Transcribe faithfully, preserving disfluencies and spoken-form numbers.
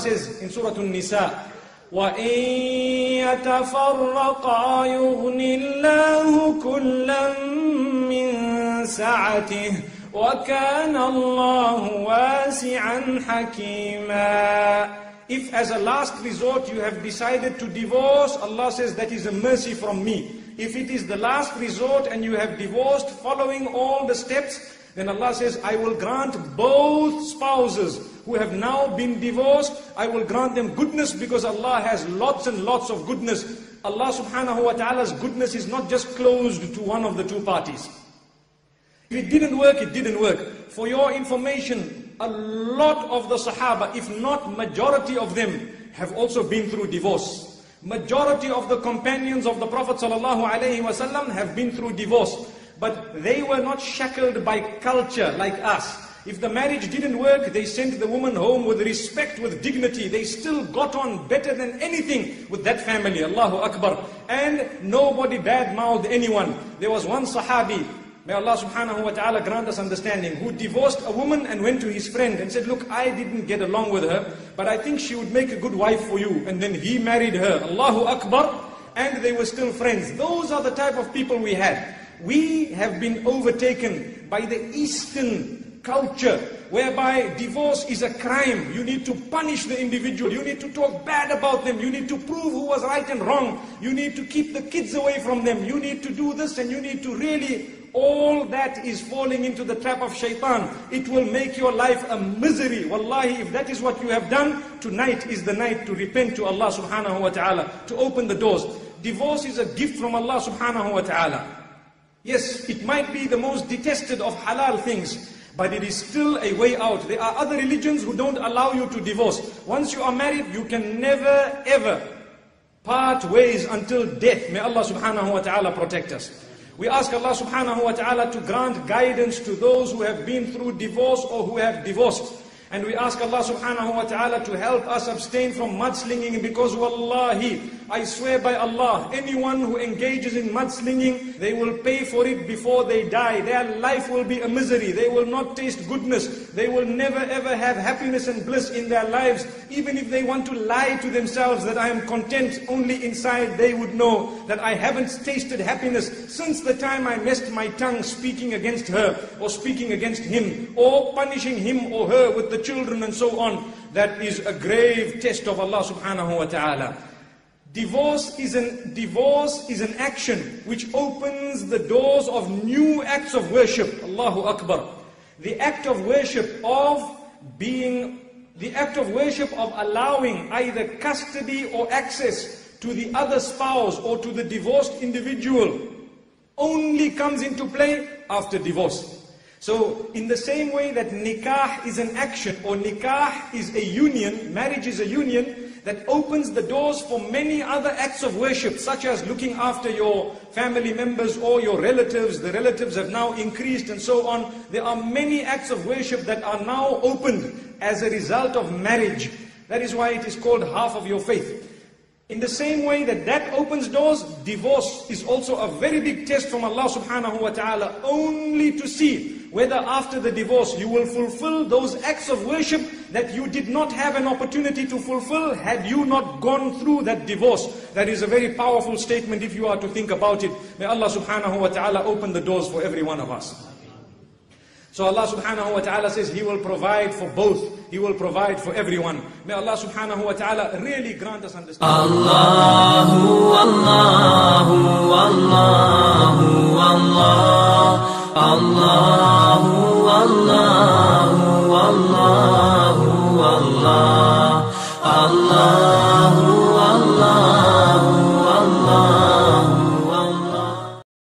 says in Surah An-Nisa, وَإِن يَتَفَرَّقَا يُغْنِ اللَّهُ كُلًّا مِّن سَعَتِهِ وَكَانَ اللَّهُ وَاسِعًا حَكِيمًا. If as a last resort you have decided to divorce, Allah says that is a mercy from me. If it is the last resort and you have divorced following all the steps, then Allah says, I will grant both spouses who have now been divorced, I will grant them goodness, because Allah has lots and lots of goodness. Allah subhanahu wa ta'ala's goodness is not just closed to one of the two parties. If it didn't work, it didn't work. For your information, a lot of the Sahaba, if not majority of them, have also been through divorce. Majority of the companions of the Prophet sallallahu alaihi wasallam have been through divorce. But they were not shackled by culture like us. If the marriage didn't work, they sent the woman home with respect, with dignity. They still got on better than anything with that family. Allahu Akbar. And nobody bad-mouthed anyone. There was one Sahabi, may Allah subhanahu wa ta'ala grant us understanding, who divorced a woman and went to his friend and said, look, I didn't get along with her, but I think she would make a good wife for you. And then he married her. Allahu Akbar. And they were still friends. Those are the type of people we had. We have been overtaken by the Eastern culture, whereby divorce is a crime. You need to punish the individual. You need to talk bad about them. You need to prove who was right and wrong. You need to keep the kids away from them. You need to do this, and you need to really... All that is falling into the trap of shaitan. It will make your life a misery. Wallahi, if that is what you have done, tonight is the night to repent to Allah subhanahu wa ta'ala, to open the doors. Divorce is a gift from Allah subhanahu wa ta'ala. Yes, it might be the most detested of halal things, but it is still a way out. There are other religions who don't allow you to divorce. Once you are married, you can never ever part ways until death. May Allah subhanahu wa ta'ala protect us. We ask Allah subhanahu wa ta'ala to grant guidance to those who have been through divorce or who have divorced. And we ask Allah subhanahu wa ta'ala to help us abstain from mudslinging, because wallahi, I swear by Allah, anyone who engages in mudslinging, they will pay for it before they die. Their life will be a misery. They will not taste goodness. They will never ever have happiness and bliss in their lives. Even if they want to lie to themselves that I am content, only inside they would know that I haven't tasted happiness since the time I messed my tongue speaking against her or speaking against him or punishing him or her with the children and so on. That is a grave test of Allah subhanahu wa ta'ala. Divorce is an divorce is an action which opens the doors of new acts of worship. Allahu Akbar. The act of worship of being, the act of worship of allowing either custody or access to the other spouse or to the divorced individual only comes into play after divorce. So in the same way that nikah is an action, or nikah is a union, marriage is a union, that opens the doors for many other acts of worship, such as looking after your family members or your relatives. The relatives have now increased and so on. There are many acts of worship that are now opened as a result of marriage. That is why it is called half of your faith. In the same way that that opens doors, divorce is also a very big test from Allah subhanahu wa ta'ala, only to see whether after the divorce you will fulfill those acts of worship that you did not have an opportunity to fulfill had you not gone through that divorce. That is a very powerful statement if you are to think about it. May Allah subhanahu wa ta'ala open the doors for every one of us. So Allah subhanahu wa ta'ala says He will provide for both. He will provide for everyone. May Allah subhanahu wa ta'ala really grant us understanding. Allahu, Allahu, Allahu, Allah. Allahu, Allahu, Allahu, Allah. Allah.